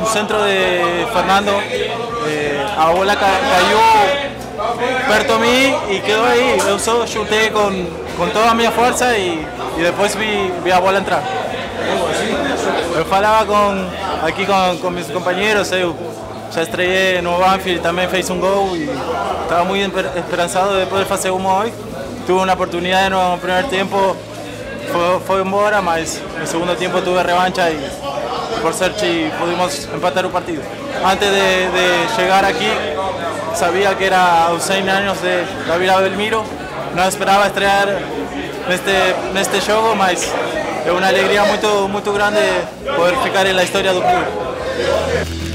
centro de Fernando, a bola cayó perto a mí y quedó ahí. Eu só chutei con toda mi fuerza y después vi a bola entrar. Eu falava aqui com meus companheiros, eu já estreiei no Banfield, também fez um gol e estava muito esperançado de poder fazer um hoje. Tuve uma oportunidade no primeiro tempo, foi embora, mas no segundo tempo tive revancha e por sorte pudimos empatar o partido. Antes de chegar aqui, sabia que era aos 100 anos da Vila Belmiro, não esperava estrear neste jogo, mas é uma alegria muito grande poder ficar na história do clube.